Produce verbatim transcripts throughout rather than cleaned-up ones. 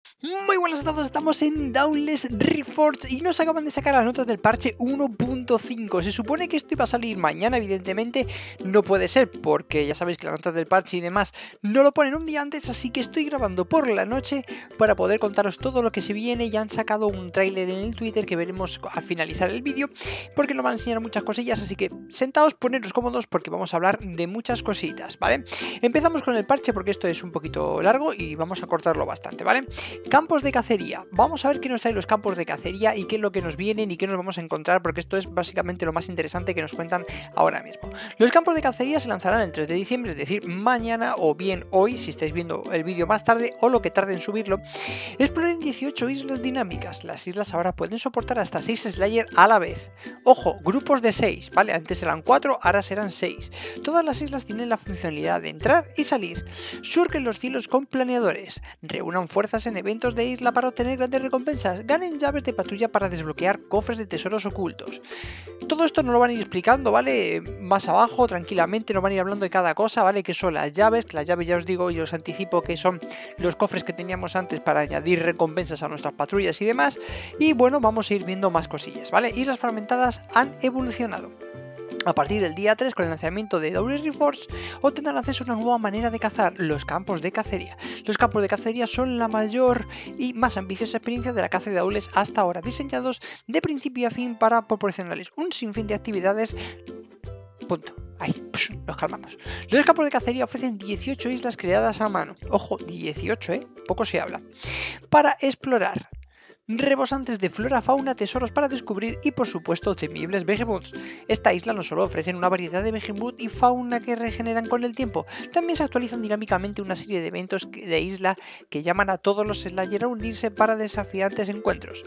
Muy buenas a todos, estamos en Dauntless Reforged y nos acaban de sacar las notas del parche uno punto cinco. Se supone que esto iba a salir mañana, evidentemente no puede ser porque ya sabéis que las notas del parche y demás no lo ponen un día antes, así que estoy grabando por la noche para poder contaros todo lo que se viene. Ya han sacado un tráiler en el Twitter que veremos al finalizar el vídeo porque nos van a enseñar muchas cosillas, así que sentaos, poneros cómodos porque vamos a hablar de muchas cositas, ¿vale? Empezamos con el parche porque esto es un poquito largo y vamos a cortarlo bastante, ¿vale? Campos de cacería. Vamos a ver qué nos traen los campos de cacería y qué es lo que nos vienen y qué nos vamos a encontrar, porque esto es básicamente lo más interesante que nos cuentan ahora mismo. Los campos de cacería se lanzarán el tres de diciembre, es decir, mañana o bien hoy, si estáis viendo el vídeo más tarde o lo que tarde en subirlo. Exploren dieciocho islas dinámicas. Las islas ahora pueden soportar hasta seis Slayer a la vez. Ojo, grupos de seis, ¿vale? Antes eran cuatro, ahora serán seis. Todas las islas tienen la funcionalidad de entrar y salir. Surquen los cielos con planeadores. Reúnan fuerzas en eventos de isla para obtener grandes recompensas. Ganen llaves de patrulla para desbloquear cofres de tesoros ocultos. Todo esto nos lo van a ir explicando, ¿vale? Más abajo, tranquilamente, nos van a ir hablando de cada cosa, ¿vale? Que son las llaves, que las llaves ya os digo y os anticipo que son los cofres que teníamos antes para añadir recompensas a nuestras patrullas y demás. Y bueno, vamos a ir viendo más cosillas, ¿vale? Islas fragmentadas han evolucionado. A partir del día tres, con el lanzamiento de Dauntless Reforged, obtendrán acceso a una nueva manera de cazar, los campos de cacería. Los campos de cacería son la mayor y más ambiciosa experiencia de la caza de Dauntless hasta ahora, diseñados de principio a fin para proporcionarles un sinfín de actividades. Punto. Ahí, psh, nos calmamos. Los campos de cacería ofrecen dieciocho islas creadas a mano. Ojo, dieciocho, ¿eh? Poco se habla. Para explorar. Rebosantes de flora, fauna, tesoros para descubrir y por supuesto temibles behemoths. Esta isla no solo ofrece una variedad de behemoth y fauna que regeneran con el tiempo, también se actualizan dinámicamente una serie de eventos de isla que llaman a todos los Slayer a unirse para desafiantes encuentros,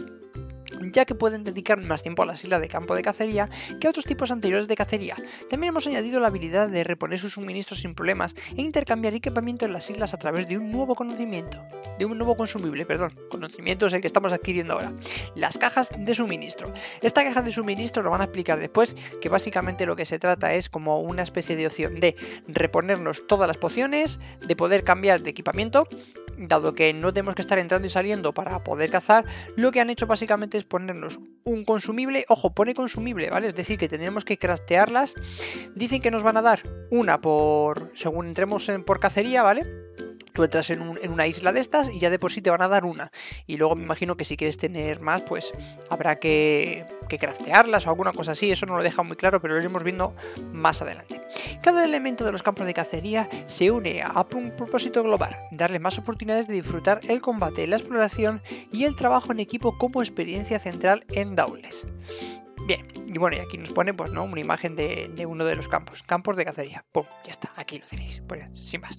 ya que pueden dedicar más tiempo a las islas de campo de cacería que a otros tipos anteriores de cacería. También hemos añadido la habilidad de reponer sus suministros sin problemas e intercambiar equipamiento en las islas a través de un nuevo conocimiento, de un nuevo consumible, perdón, conocimiento es el que estamos adquiriendo ahora, las cajas de suministro. Esta caja de suministro lo van a explicar después, que básicamente lo que se trata es como una especie de opción de reponernos todas las pociones, de poder cambiar de equipamiento. Dado que no tenemos que estar entrando y saliendo para poder cazar, lo que han hecho básicamente es ponernos un consumible. Ojo, pone consumible, ¿vale? Es decir, que tenemos que craftearlas. Dicen que nos van a dar una por según entremos en, por cacería, ¿vale? Tú entras en, un, en una isla de estas y ya de por sí te van a dar una. Y luego me imagino que si quieres tener más, pues habrá que, que craftearlas o alguna cosa así. Eso no lo deja muy claro, pero lo iremos viendo más adelante. Cada elemento de los campos de cacería se une a un propósito global: darle más oportunidades de disfrutar el combate, la exploración y el trabajo en equipo como experiencia central en Dauntless. Bien, y bueno, y aquí nos pone pues no una imagen de, de uno de los campos, campos de cacería. ¡Pum! Ya está, aquí lo tenéis, pues, sin más.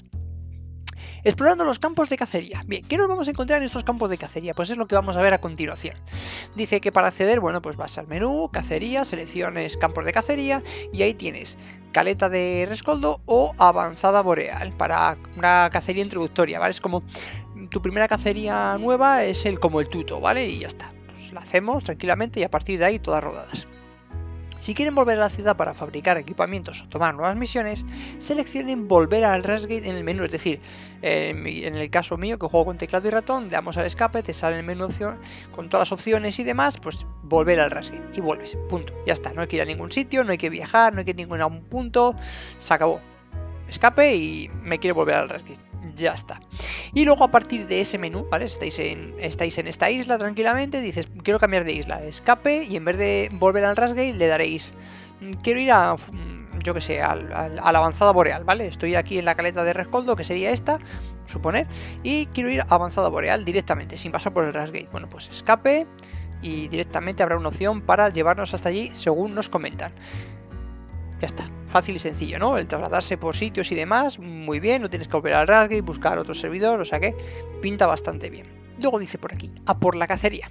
Explorando los campos de cacería. Bien, ¿qué nos vamos a encontrar en estos campos de cacería? Pues es lo que vamos a ver a continuación. Dice que para acceder, bueno, pues vas al menú, cacería, selecciones campos de cacería y ahí tienes caleta de rescoldo o avanzada boreal para una cacería introductoria, ¿vale? Es como tu primera cacería nueva, es el como el tuto, ¿vale? Y ya está. Pues la hacemos tranquilamente y a partir de ahí todas rodadas. Si quieren volver a la ciudad para fabricar equipamientos o tomar nuevas misiones, seleccionen volver al Rashgate en el menú, es decir, en, en el caso mío que juego con teclado y ratón, le damos al escape, te sale el menú opción, con todas las opciones y demás, pues volver al Rashgate y vuelves, punto, ya está, no hay que ir a ningún sitio, no hay que viajar, no hay que ir a ningún punto, se acabó, escape y me quiero volver al Rashgate. Ya está. Y luego a partir de ese menú, ¿vale? Estáis en, estáis en esta isla tranquilamente, dices, quiero cambiar de isla, escape, y en vez de volver al Rashgate le daréis, quiero ir a, yo que sé, al, al, a la avanzada boreal, ¿vale? Estoy aquí en la caleta de rescoldo, que sería esta, suponer, y quiero ir a avanzada boreal directamente, sin pasar por el Rashgate. Bueno, pues escape, y directamente habrá una opción para llevarnos hasta allí, según nos comentan. Ya está, fácil y sencillo, ¿no? El trasladarse por sitios y demás, muy bien, no tienes que volver al Rashgate, buscar otro servidor, o sea que pinta bastante bien. Luego dice por aquí, a por la cacería.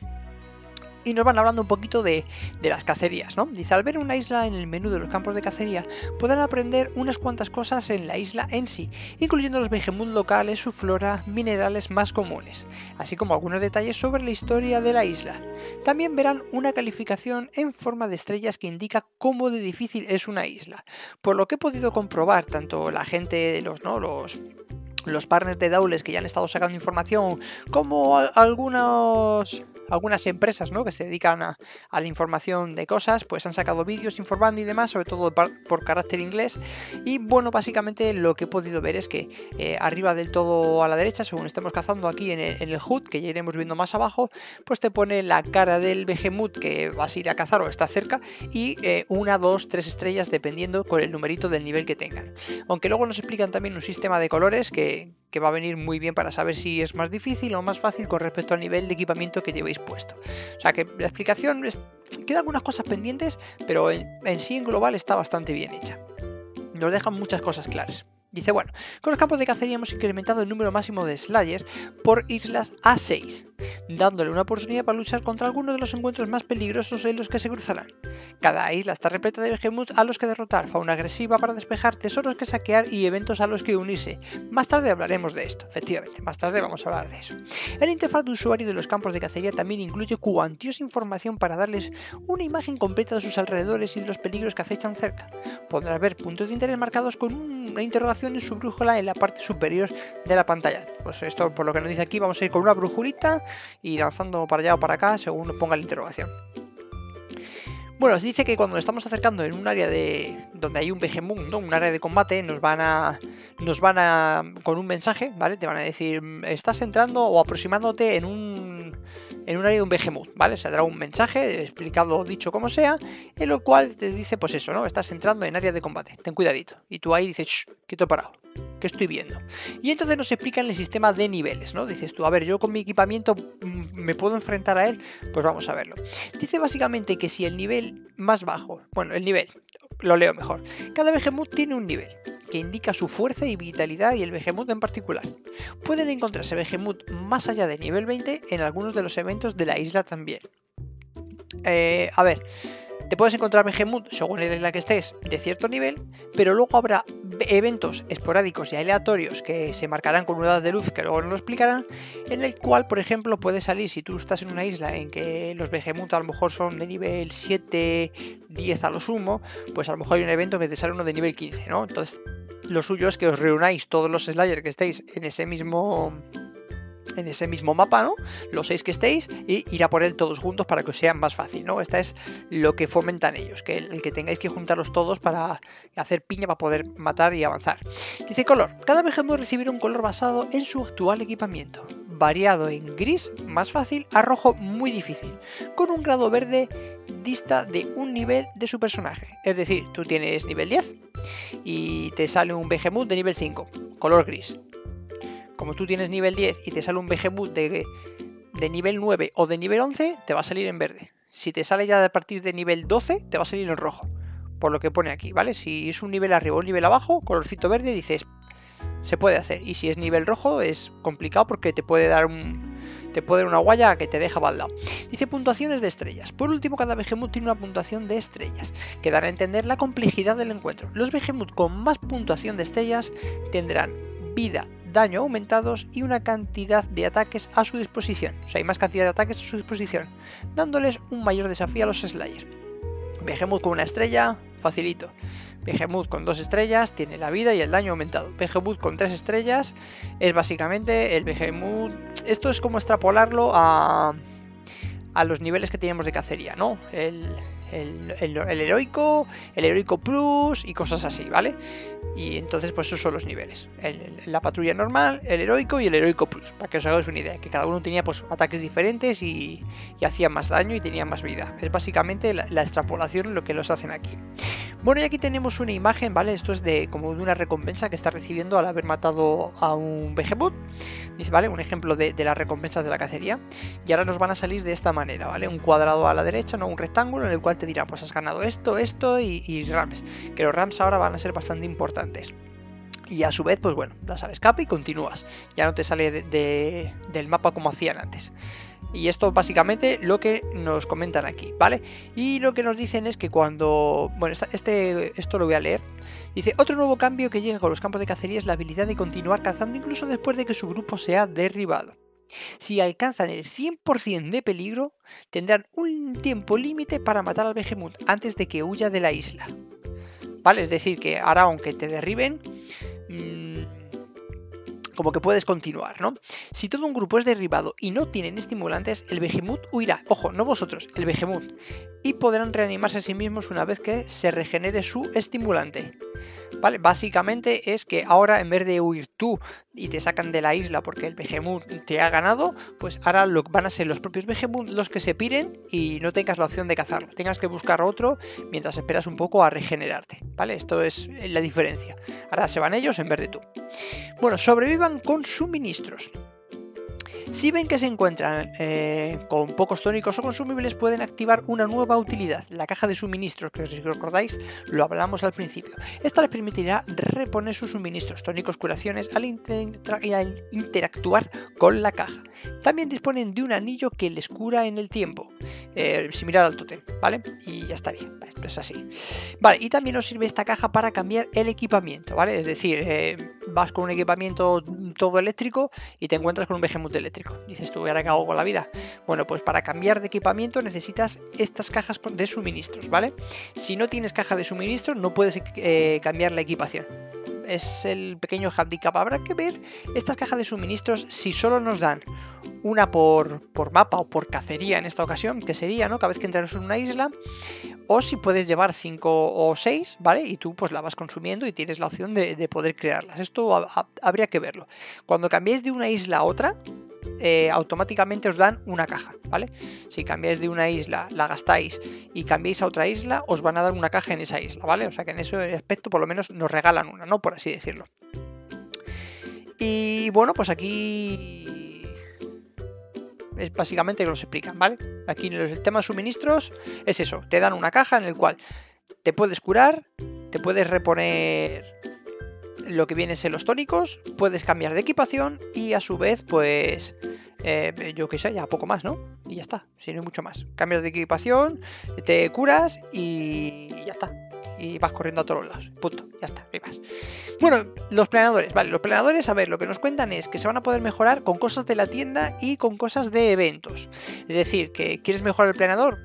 Y nos van hablando un poquito de, de las cacerías, ¿no? Dice, al ver una isla en el menú de los campos de cacería, podrán aprender unas cuantas cosas en la isla en sí, incluyendo los behemoth locales, su flora, minerales más comunes, así como algunos detalles sobre la historia de la isla. También verán una calificación en forma de estrellas que indica cómo de difícil es una isla. Por lo que he podido comprobar, tanto la gente, los, ¿no? los los partners de Daules que ya han estado sacando información, como algunos... algunas empresas, ¿no?, que se dedican a, a la información de cosas, pues han sacado vídeos informando y demás, sobre todo por, por carácter inglés. Y bueno, básicamente lo que he podido ver es que eh, arriba del todo a la derecha, según estemos cazando aquí en el, en el H U D, que ya iremos viendo más abajo, pues te pone la cara del Behemoth que vas a ir a cazar o está cerca, y eh, una, dos, tres estrellas dependiendo con el numerito del nivel que tengan. Aunque luego nos explican también un sistema de colores que, que va a venir muy bien para saber si es más difícil o más fácil con respecto al nivel de equipamiento que llevéis puesto. O sea que la explicación es, queda algunas cosas pendientes, pero en, en sí en global está bastante bien hecha. Nos dejan muchas cosas claras. Dice, bueno, con los campos de cacería hemos incrementado el número máximo de Slayers por islas a seis, dándole una oportunidad para luchar contra algunos de los encuentros más peligrosos en los que se cruzarán. Cada isla está repleta de Behemoth a los que derrotar, fauna agresiva para despejar, tesoros que saquear y eventos a los que unirse. Más tarde hablaremos de esto, efectivamente, más tarde vamos a hablar de eso. El interfaz de usuario de los campos de cacería también incluye cuantiosa información para darles una imagen completa de sus alrededores y de los peligros que acechan cerca. Podrás ver puntos de interés marcados con una interrogación en su brújula en la parte superior de la pantalla. Pues esto, por lo que nos dice aquí, vamos a ir con una brújulita y lanzando para allá o para acá según nos ponga la interrogación. Bueno, se dice que cuando nos estamos acercando en un área de donde hay un Behemoth, ¿no?, un área de combate, nos van a nos van a con un mensaje, ¿vale? Te van a decir, estás entrando o aproximándote en un en un área de un Behemoth, ¿vale? Se dará un mensaje explicado o dicho como sea, en lo cual te dice, pues eso, ¿no? Estás entrando en área de combate, ten cuidadito. Y tú ahí dices, shh, quieto parado, que estoy viendo. Y entonces nos explican el sistema de niveles, ¿no? Dices tú, a ver, yo con mi equipamiento me puedo enfrentar a él, pues vamos a verlo. Dice básicamente que si el nivel más bajo, bueno, el nivel, lo leo mejor, cada Behemoth tiene un nivel que indica su fuerza y vitalidad y el Behemoth en particular. Pueden encontrarse Behemoth más allá de nivel veinte en algunos de los eventos de la isla también. Eh, a ver, te puedes encontrar Behemoth según el en la que estés de cierto nivel, pero luego habrá eventos esporádicos y aleatorios que se marcarán con una edad de luz que luego nos lo explicarán, en el cual, por ejemplo, puede salir, si tú estás en una isla en que los Behemoth a lo mejor son de nivel siete, diez a lo sumo, pues a lo mejor hay un evento que te sale uno de nivel quince, ¿no? Entonces, lo suyo es que os reunáis todos los Slayers que estéis en ese mismo en ese mismo mapa, ¿no? Los seis que estéis, y ir a por él todos juntos para que os sea más fácil, ¿no? Esta es lo que fomentan ellos, que el, el que tengáis que juntarlos todos para hacer piña para poder matar y avanzar. Dice color. Cada Behemoth recibirá un color basado en su actual equipamiento, variado en gris, más fácil, a rojo, muy difícil, con un grado verde dista de un nivel de su personaje. Es decir, tú tienes nivel diez y te sale un Behemoth de nivel cinco, color gris. Como tú tienes nivel diez y te sale un Behemoth de, de nivel nueve o de nivel once, te va a salir en verde. Si te sale ya a partir de nivel doce, te va a salir en rojo, por lo que pone aquí, ¿vale? Si es un nivel arriba o un nivel abajo, colorcito verde, dices, se puede hacer. Y si es nivel rojo, es complicado porque te puede dar un... te puede dar una guaya que te deja baldado. Dice puntuaciones de estrellas. Por último, cada Behemoth tiene una puntuación de estrellas, que dará a entender la complejidad del encuentro. Los Behemoth con más puntuación de estrellas tendrán vida, daño aumentados y una cantidad de ataques a su disposición. O sea, hay más cantidad de ataques a su disposición, dándoles un mayor desafío a los Slayers. Behemoth con una estrella, facilito. Behemoth con dos estrellas tiene la vida y el daño aumentado. Behemoth con tres estrellas es básicamente el Behemoth... Esto es como extrapolarlo a, a los niveles que teníamos de cacería, ¿no? El, el, el, el heroico, el heroico plus y cosas así, ¿vale? Y entonces pues esos son los niveles. El, el, la patrulla normal, el heroico y el heroico plus, para que os hagáis una idea, que cada uno tenía pues ataques diferentes y, y hacían más daño y tenían más vida. Es básicamente la, la extrapolación lo que los hacen aquí. Bueno, y aquí tenemos una imagen, ¿vale? Esto es de como de una recompensa que está recibiendo al haber matado a un Behemoth. Dice, ¿vale? Un ejemplo de, de las recompensas de la cacería. Y ahora nos van a salir de esta manera, ¿vale? Un cuadrado a la derecha, ¿no? Un rectángulo en el cual te dirá, pues has ganado esto, esto y, y rams. Que los rams ahora van a ser bastante importantes. Y a su vez, pues bueno, das al escape y continúas. Ya no te sale de, de, del mapa como hacían antes. Y esto básicamente lo que nos comentan aquí, ¿vale? Y lo que nos dicen es que cuando... Bueno, este, esto lo voy a leer. Dice, otro nuevo cambio que llega con los campos de cacería es la habilidad de continuar cazando incluso después de que su grupo sea derribado. Si alcanzan el cien por cien de peligro, tendrán un tiempo límite para matar al Behemoth antes de que huya de la isla. ¿Vale? Es decir, que ahora aunque te derriben... Mmm, como que puedes continuar, ¿no? Si todo un grupo es derribado y no tienen estimulantes, el Behemoth huirá, ojo, no vosotros, el Behemoth, y podrán reanimarse a sí mismos una vez que se regenere su estimulante. ¿Vale? Básicamente es que ahora, en vez de huir tú y te sacan de la isla porque el Behemoth te ha ganado, pues ahora lo, van a ser los propios Behemoth los que se piren y no tengas la opción de cazarlo. Tengas que buscar otro mientras esperas un poco a regenerarte, ¿vale? Esto es la diferencia. Ahora se van ellos en vez de tú. Bueno, sobrevivan con suministros. Si ven que se encuentran eh, con pocos tónicos o consumibles, pueden activar una nueva utilidad, la caja de suministros, que si recordáis lo hablamos al principio. Esta les permitirá reponer sus suministros, tónicos, curaciones al, inter al interactuar con la caja. También disponen de un anillo que les cura en el tiempo, eh, similar al tótem, ¿vale? Y ya estaría, esto es así. Vale, y también os sirve esta caja para cambiar el equipamiento, ¿vale? Es decir, eh, vas con un equipamiento todo eléctrico y te encuentras con un Behemoth eléctrico. Dices tú, ¿y ahora qué hago con la vida? Bueno, pues para cambiar de equipamiento necesitas estas cajas de suministros, ¿vale? Si no tienes caja de suministros, no puedes eh, cambiar la equipación. Es el pequeño handicap. Habrá que ver estas cajas de suministros si solo nos dan una por, por mapa o por cacería en esta ocasión, que sería, ¿no? Cada vez que entras en una isla, o si puedes llevar cinco o seis, ¿vale? Y tú pues la vas consumiendo y tienes la opción de, de poder crearlas. Esto a, a, habría que verlo. Cuando cambiéis de una isla a otra, Eh, automáticamente os dan una caja, ¿vale? Si cambiáis de una isla, la gastáis y cambiáis a otra isla, os van a dar una caja en esa isla, ¿vale? O sea que en ese aspecto por lo menos nos regalan una, ¿no? Por así decirlo. Y bueno, pues aquí es básicamente que nos explican, ¿vale? Aquí en el tema de suministros es eso, te dan una caja en el cual te puedes curar, te puedes reponer lo que viene en los tónicos, puedes cambiar de equipación y a su vez pues eh, yo qué sé, ya poco más, ¿no? Y ya está, si no hay mucho más. Cambias de equipación, te curas y, y ya está. Y vas corriendo a todos lados, punto, ya está, no hay más. Bueno, los planeadores, vale, los planeadores, a ver, lo que nos cuentan es que se van a poder mejorar con cosas de la tienda y con cosas de eventos. Es decir, que ¿quieres mejorar el planeador?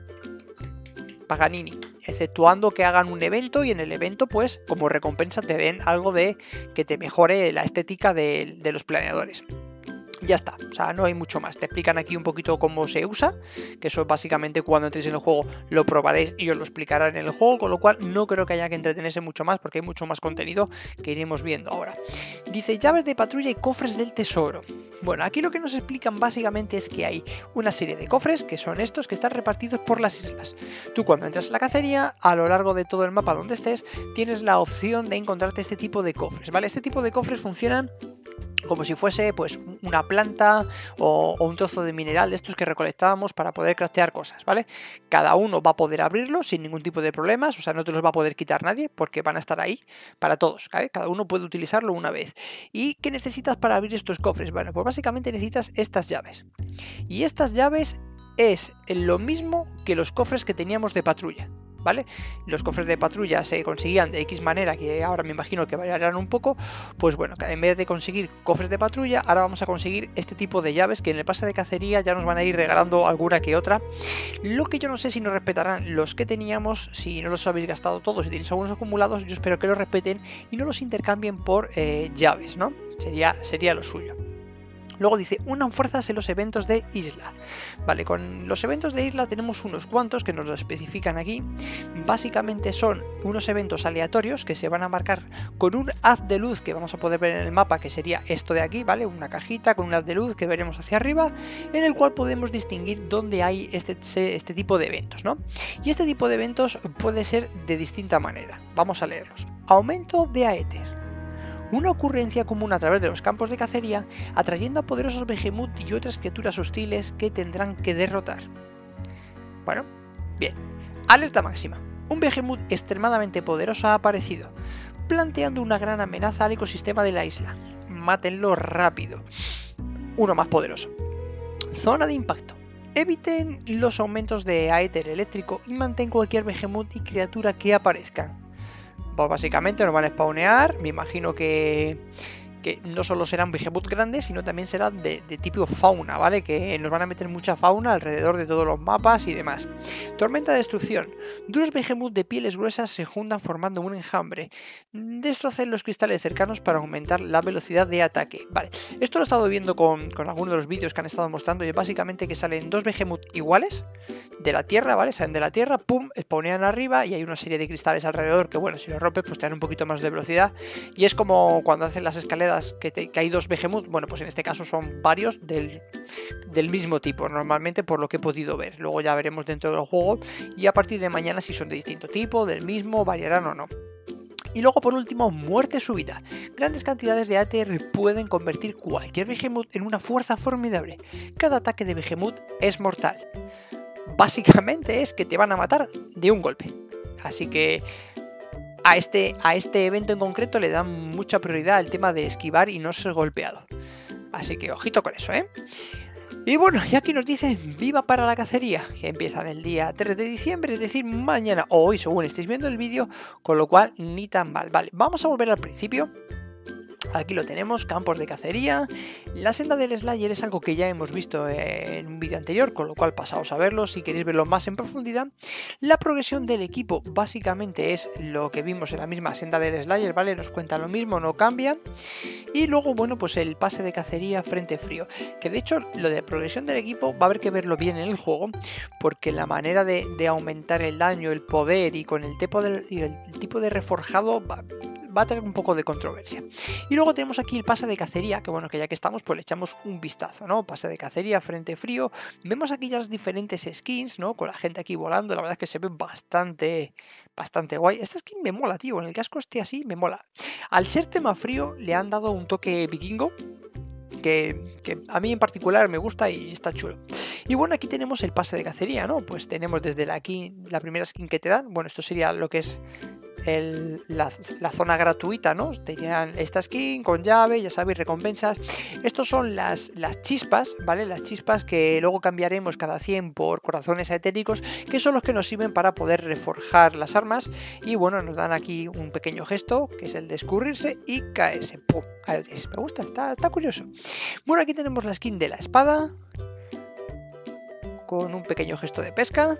Paganini, exceptuando que hagan un evento y en el evento pues como recompensa te den algo de que te mejore la estética de, de los planeadores. Ya está, o sea, no hay mucho más. Te explican aquí un poquito cómo se usa, que eso básicamente cuando entréis en el juego lo probaréis y os lo explicarán en el juego, con lo cual no creo que haya que entretenerse mucho más porque hay mucho más contenido que iremos viendo ahora. Dice llaves de patrulla y cofres del tesoro. Bueno, aquí lo que nos explican básicamente es que hay una serie de cofres, que son estos, que están repartidos por las islas. Tú cuando entras en la cacería, a lo largo de todo el mapa donde estés, tienes la opción de encontrarte este tipo de cofres, ¿vale? Este tipo de cofres funcionan como si fuese pues una planta o, o un trozo de mineral de estos que recolectábamos para poder craftear cosas, ¿vale? Cada uno va a poder abrirlo sin ningún tipo de problemas, o sea, no te los va a poder quitar nadie porque van a estar ahí para todos, ¿vale? Cada uno puede utilizarlo una vez. ¿Y qué necesitas para abrir estos cofres? Bueno, pues básicamente necesitas estas llaves. Y estas llaves es lo mismo que los cofres que teníamos de patrulla, ¿vale? Los cofres de patrulla se conseguían de X manera, que ahora me imagino que variarán un poco. Pues bueno, en vez de conseguir cofres de patrulla, ahora vamos a conseguir este tipo de llaves que en el pase de cacería ya nos van a ir regalando alguna que otra. Lo que yo no sé si nos respetarán los que teníamos, si no los habéis gastado todos y tenéis algunos acumulados, yo espero que los respeten y no los intercambien por eh, llaves, ¿no? Sería, sería lo suyo. Luego dice, unan fuerzas en los eventos de isla. Vale, con los eventos de isla tenemos unos cuantos que nos lo especifican aquí. Básicamente son unos eventos aleatorios que se van a marcar con un haz de luz que vamos a poder ver en el mapa, que sería esto de aquí, ¿vale? Una cajita con un haz de luz que veremos hacia arriba, en el cual podemos distinguir dónde hay este, este tipo de eventos, ¿no? Y este tipo de eventos puede ser de distinta manera. Vamos a leerlos. Aumento de Aether. Una ocurrencia común a través de los campos de cacería, atrayendo a poderosos Behemoth y otras criaturas hostiles que tendrán que derrotar. Bueno, bien. Alerta máxima. Un Behemoth extremadamente poderoso ha aparecido, planteando una gran amenaza al ecosistema de la isla. Mátenlo rápido. Uno más poderoso. Zona de impacto. Eviten los aumentos de Aether eléctrico y mantén cualquier Behemoth y criatura que aparezcan. Pues básicamente nos van a spawnear, me imagino que, que no solo serán Behemoth grandes, sino también serán de, de tipo fauna, ¿vale? Que nos van a meter mucha fauna alrededor de todos los mapas y demás. Tormenta de destrucción. Duros Behemoth de pieles gruesas se juntan formando un enjambre. Destrocen los cristales cercanos para aumentar la velocidad de ataque. Vale, esto lo he estado viendo con, con algunos de los vídeos que han estado mostrando y es básicamente que salen dos Behemoth iguales de la tierra, ¿vale? Salen de la tierra, pum, spawnean arriba y hay una serie de cristales alrededor que, bueno, si los rompes pues te dan un poquito más de velocidad y es como cuando hacen las escaleras que, te, que hay dos Behemoth, bueno, pues en este caso son varios del, del mismo tipo, normalmente por lo que he podido ver. Luego ya veremos dentro del juego y a partir de mañana si son de distinto tipo, del mismo, variarán o no. Y luego por último, muerte súbita. Grandes cantidades de A T R pueden convertir cualquier Behemoth en una fuerza formidable. Cada ataque de Behemoth es mortal. Básicamente es que te van a matar de un golpe. Así que a este, a este evento en concreto le dan mucha prioridad al tema de esquivar y no ser golpeado. Así que ojito con eso, ¿eh? Y bueno, y aquí nos dicen viva para la cacería, que empiezan el día tres de diciembre, es decir, mañana o hoy según estéis viendo el vídeo, con lo cual ni tan mal. Vale, vamos a volver al principio. Aquí lo tenemos, campos de cacería. La senda del Slayer es algo que ya hemos visto en un vídeo anterior, con lo cual pasaos a verlo si queréis verlo más en profundidad. La progresión del equipo básicamente es lo que vimos en la misma senda del Slayer, ¿vale? Nos cuenta lo mismo, no cambia. Y luego, bueno, pues el pase de cacería frente frío, que de hecho lo de progresión del equipo va a haber que verlo bien en el juego, porque la manera de, de aumentar el daño, el poder y con el tipo de, y el tipo de reforjado va, va a tener un poco de controversia. Y luego tenemos aquí el pase de cacería, que bueno, que ya que estamos pues le echamos un vistazo, ¿no? Pase de cacería, frente frío, vemos aquí ya las diferentes skins, ¿no? Con la gente aquí volando, la verdad es que se ve bastante, bastante guay. Esta skin me mola, tío, en el casco este así me mola. Al ser tema frío le han dado un toque vikingo, que, que a mí en particular me gusta y está chulo. Y bueno, aquí tenemos el pase de cacería, ¿no? Pues tenemos desde la, aquí, la primera skin que te dan, bueno, esto sería lo que es El, la, la zona gratuita, ¿no? Tenían esta skin con llave, ya sabéis, recompensas. Estos son las, las chispas, ¿vale? Las chispas que luego cambiaremos cada cien por corazones etéricos, que son los que nos sirven para poder reforjar las armas. Y bueno, nos dan aquí un pequeño gesto, que es el de escurrirse y caerse. ¡Pum! Ahí lo tenéis. Me gusta, está, está curioso. Bueno, aquí tenemos la skin de la espada, con un pequeño gesto de pesca.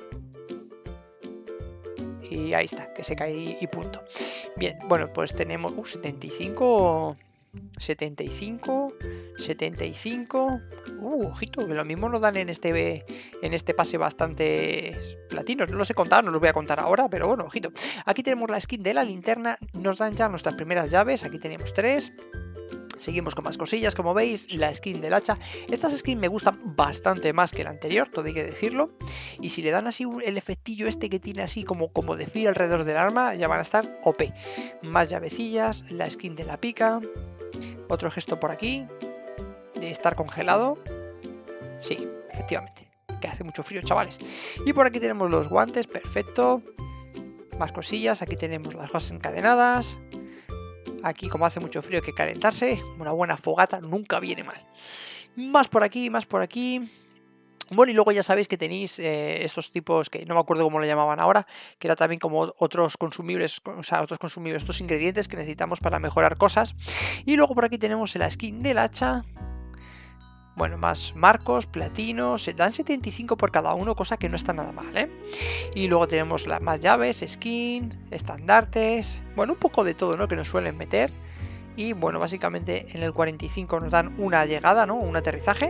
Y ahí está, que se cae y punto. Bien, bueno, pues tenemos uh, setenta y cinco, setenta y cinco, setenta y cinco. Uh, ojito, que lo mismo nos dan en este, en este pase bastante platinos. No los he contado, no los voy a contar ahora, pero bueno, ojito. Aquí tenemos la skin de la linterna, nos dan ya nuestras primeras llaves, aquí tenemos tres. Seguimos con más cosillas, como veis, la skin del hacha. Estas skins me gustan bastante más que la anterior, todo hay que decirlo. Y si le dan así el efectillo este que tiene así como, como de filo alrededor del arma, ya van a estar O P. Más llavecillas, la skin de la pica. Otro gesto por aquí, de estar congelado. Sí, efectivamente, que hace mucho frío, chavales. Y por aquí tenemos los guantes, perfecto. Más cosillas, aquí tenemos las cosas encadenadas. Aquí, como hace mucho frío, hay que calentarse. Una buena fogata nunca viene mal. Más por aquí, más por aquí. Bueno, y luego ya sabéis que tenéis eh, estos tipos, que no me acuerdo cómo lo llamaban ahora, que era también como otros consumibles, o sea, otros consumibles, estos ingredientes que necesitamos para mejorar cosas. Y luego por aquí tenemos el skin del hacha. Bueno, más marcos, platinos, se dan setenta y cinco por cada uno, cosa que no está nada mal, ¿eh? Y luego tenemos las más llaves, skin, estandartes, bueno, un poco de todo, ¿no? Que nos suelen meter. Y bueno, básicamente en el cuarenta y cinco nos dan una llegada, ¿no? Un aterrizaje.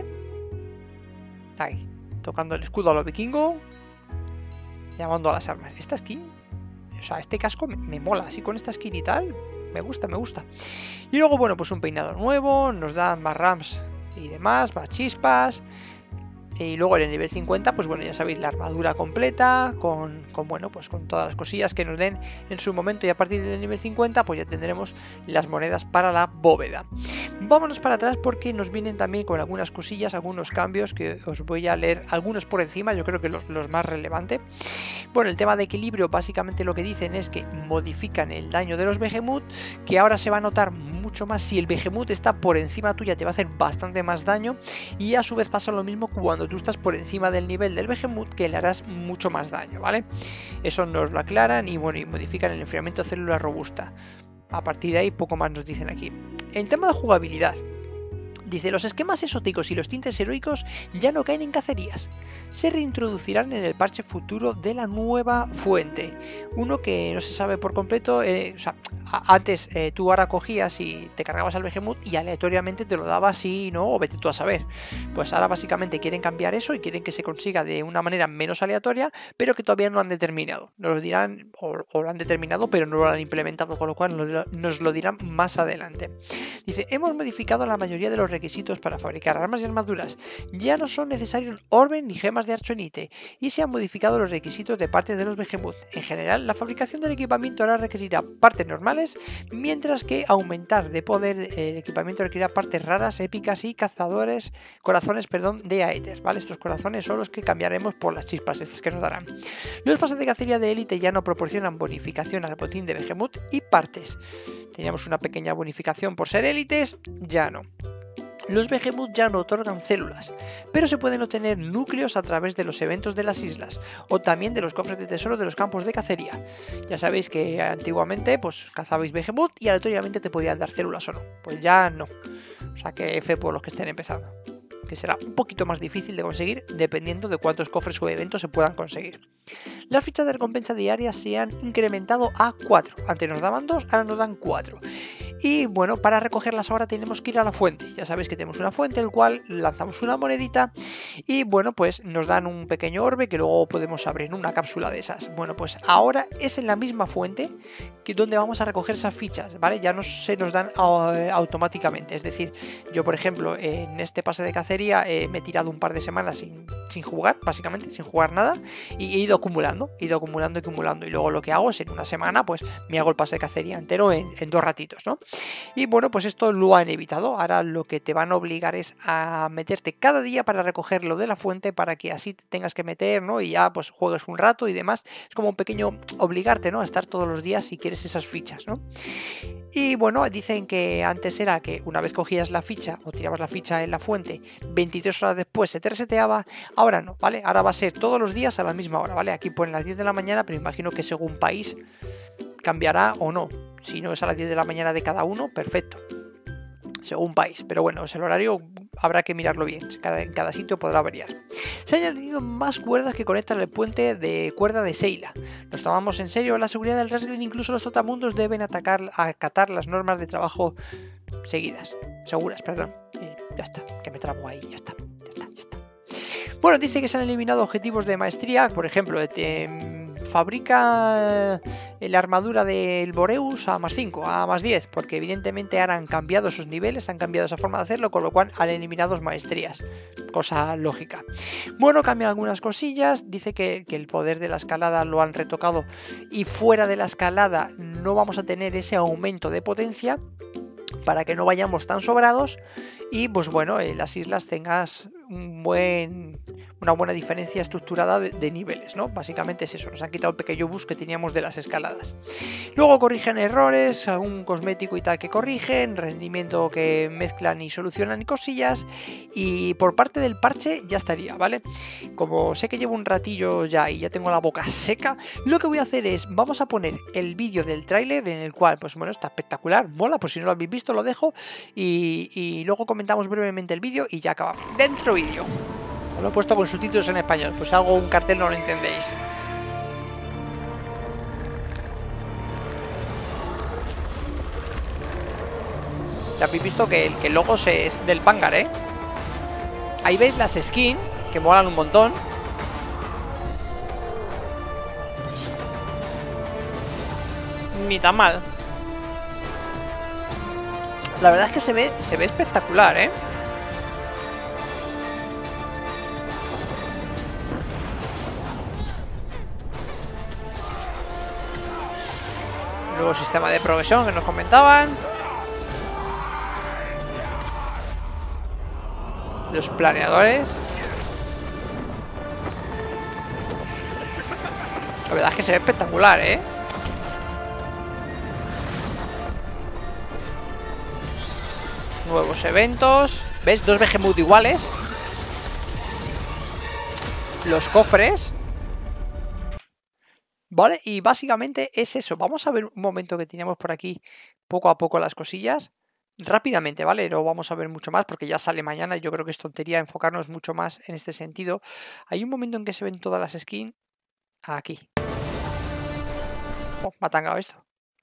Ahí, tocando el escudo a lo vikingo, llamando a las armas. Esta skin, o sea, este casco me, me mola, así con esta skin y tal, me gusta, me gusta. Y luego, bueno, pues un peinado nuevo, nos dan más rams y demás, más chispas. Y luego en el nivel cincuenta, pues bueno, ya sabéis, la armadura completa, con, con bueno, pues con todas las cosillas que nos den en su momento. Y a partir del nivel cincuenta, pues ya tendremos las monedas para la bóveda. Vámonos para atrás porque nos vienen también con algunas cosillas, algunos cambios que os voy a leer, algunos por encima, yo creo que los, los más relevantes. Bueno, el tema de equilibrio, básicamente lo que dicen es que modifican el daño de los Behemoth, que ahora se va a notar mucho más. Si el Behemoth está por encima tuya, te va a hacer bastante más daño. Y a su vez pasa lo mismo cuando tú estás por encima del nivel del Behemoth, que le harás mucho más daño, ¿vale? Eso nos lo aclaran y bueno, y modifican el enfriamiento de célula robusta. A partir de ahí poco más nos dicen aquí. En tema de jugabilidad, dice, los esquemas exóticos y los tintes heroicos ya no caen en cacerías. Se reintroducirán en el parche futuro de la nueva fuente. Uno que no se sabe por completo, eh, o sea, antes eh, tú ahora cogías y te cargabas al Behemoth y aleatoriamente te lo daba así, ¿no? O vete tú a saber. Pues ahora básicamente quieren cambiar eso y quieren que se consiga de una manera menos aleatoria, pero que todavía no lo han determinado. Nos lo dirán, o, o lo han determinado, pero no lo han implementado, con lo cual nos lo, nos lo dirán más adelante. Dice, hemos modificado la mayoría de los requisitos para fabricar armas y armaduras. Ya no son necesarios Orben ni gemas de Archonite, y se han modificado los requisitos de partes de los Behemoth. En general, la fabricación del equipamiento ahora requerirá partes normales, mientras que aumentar de poder el equipamiento requerirá partes raras, épicas y cazadores, corazones, perdón, de Aether, ¿vale? Estos corazones son los que cambiaremos por las chispas estas que nos darán. Los pases de cacería de élite ya no proporcionan bonificación al botín de Behemoth y partes. Teníamos una pequeña bonificación por ser élites, ya no. Los Behemoth ya no otorgan células, pero se pueden obtener núcleos a través de los eventos de las islas, o también de los cofres de tesoro de los campos de cacería. Ya sabéis que antiguamente pues cazabais Behemoth y aleatoriamente te podían dar células o no, pues ya no. O sea que F por los que estén empezando, que será un poquito más difícil de conseguir dependiendo de cuántos cofres o eventos se puedan conseguir. Las fichas de recompensa diarias se han incrementado a cuatro, antes nos daban dos, ahora nos dan cuatro. Y bueno, para recogerlas ahora tenemos que ir a la fuente. Ya sabéis que tenemos una fuente, el cual lanzamos una monedita y bueno, pues nos dan un pequeño orbe que luego podemos abrir una cápsula de esas. Bueno, pues ahora es en la misma fuente que donde vamos a recoger esas fichas, ¿vale? Ya no se nos dan uh, automáticamente. Es decir, yo por ejemplo, en este pase de cacería eh, me he tirado un par de semanas sin, sin jugar, básicamente, sin jugar nada, y he ido acumulando, he ido acumulando y acumulando. Y luego lo que hago es en una semana, pues me hago el pase de cacería entero en, en dos ratitos, ¿no? Y bueno, pues esto lo han evitado. Ahora lo que te van a obligar es a meterte cada día para recogerlo de la fuente, para que así te tengas que meter, ¿no? Y ya pues juegues un rato y demás. Es como un pequeño obligarte, ¿no? A estar todos los días si quieres esas fichas, ¿no? Y bueno, dicen que antes era que una vez cogías la ficha o tirabas la ficha en la fuente, veintitrés horas después se te reseteaba. Ahora no, ¿vale? Ahora va a ser todos los días a la misma hora, ¿vale? Aquí ponen las diez de la mañana, pero imagino que según país cambiará o no. Si no es a las diez de la mañana de cada uno, perfecto, según país. Pero bueno, es el horario, habrá que mirarlo bien. Cada, en cada sitio podrá variar. Se han añadido más cuerdas que conectan el puente de cuerda de Seila. Nos tomamos en serio la seguridad del Resgrid. Incluso los trotamundos deben atacar, acatar las normas de trabajo seguidas. Seguras, perdón. Y ya está, que me trabo ahí, ya está, ya está, ya está. Bueno, dice que se han eliminado objetivos de maestría. Por ejemplo, de, fabrica la armadura del Boreus a más cinco, a más diez, porque evidentemente ahora han cambiado sus niveles, han cambiado esa forma de hacerlo, con lo cual han eliminado maestrías, cosa lógica. Bueno, cambian algunas cosillas, dice que, que el poder de la escalada lo han retocado y fuera de la escalada no vamos a tener ese aumento de potencia para que no vayamos tan sobrados y pues bueno, en las islas tengas un buen, una buena diferencia estructurada de, de niveles, ¿no? Básicamente es eso, nos han quitado el pequeño bus que teníamos de las escaladas. Luego corrigen errores, un cosmético y tal que corrigen, rendimiento que mezclan y solucionan y cosillas, y por parte del parche ya estaría, ¿vale? Como sé que llevo un ratillo ya y ya tengo la boca seca, lo que voy a hacer es, vamos a poner el vídeo del tráiler en el cual, pues bueno, está espectacular, mola, pues si no lo habéis visto lo dejo, y, y luego comentamos brevemente el vídeo y ya acabamos. Dentro vídeo. Lo he puesto con subtítulos en español, pues hago un cartel no lo entendéis. Ya habéis visto que el, que el logo se, es del Vanguard, ¿eh? Ahí veis las skins, que molan un montón. Ni tan mal. La verdad es que se ve, se ve espectacular, ¿eh? Nuevo sistema de progresión que nos comentaban. Los planeadores. La verdad es que se ve espectacular, ¿eh? Nuevos eventos. ¿Ves? Dos Behemoth iguales. Los cofres. Vale, y básicamente es eso. Vamos a ver un momento que teníamos por aquí poco a poco las cosillas. rápidamente, ¿vale? No vamos a ver mucho más porque ya sale mañana y yo creo que es tontería enfocarnos mucho más en este sentido. Hay un momento en que se ven todas las skins aquí. Oh, me ha tangado esto.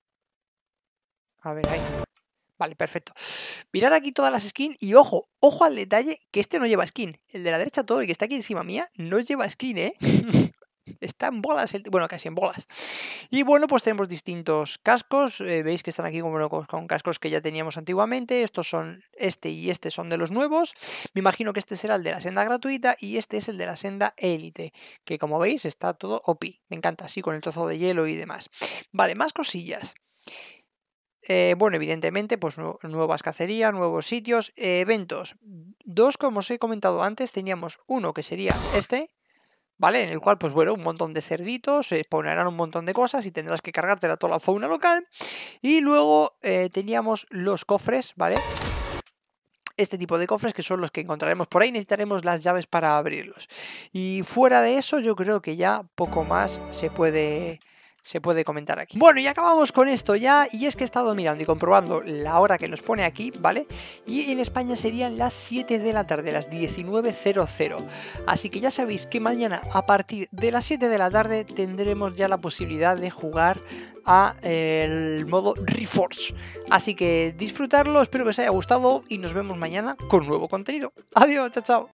A ver, ahí. Vale, perfecto. Mirar aquí todas las skins y ojo, ojo al detalle que este no lleva skin. El de la derecha todo, el que está aquí encima mía, no lleva skin, ¿eh? Está en bolas, el, bueno, casi en bolas. Y bueno, pues tenemos distintos cascos. Eh, veis que están aquí con, con, con cascos que ya teníamos antiguamente. Estos son, este y este son de los nuevos. Me imagino que este será el de la senda gratuita y este es el de la senda élite. Que como veis está todo O P. Me encanta, así con el trozo de hielo y demás. Vale, más cosillas. Eh, bueno, evidentemente, pues nu nuevas cacerías, nuevos sitios, eh, eventos. Dos, como os he comentado antes, teníamos uno que sería este, ¿vale? En el cual, pues bueno, un montón de cerditos, se ponerán un montón de cosas y tendrás que cargarte a toda la fauna local. Y luego eh, teníamos los cofres, ¿vale? Este tipo de cofres que son los que encontraremos por ahí, necesitaremos las llaves para abrirlos. Y fuera de eso, yo creo que ya poco más se puede... se puede comentar aquí. Bueno, y acabamos con esto ya, y es que he estado mirando y comprobando la hora que nos pone aquí, ¿vale? Y en España serían las siete de la tarde, las diecinueve cero cero. Así que ya sabéis que mañana a partir de las siete de la tarde tendremos ya la posibilidad de jugar a el modo Reforge. Así que disfrutarlo, espero que os haya gustado y nos vemos mañana con nuevo contenido. Adiós, chao, chao.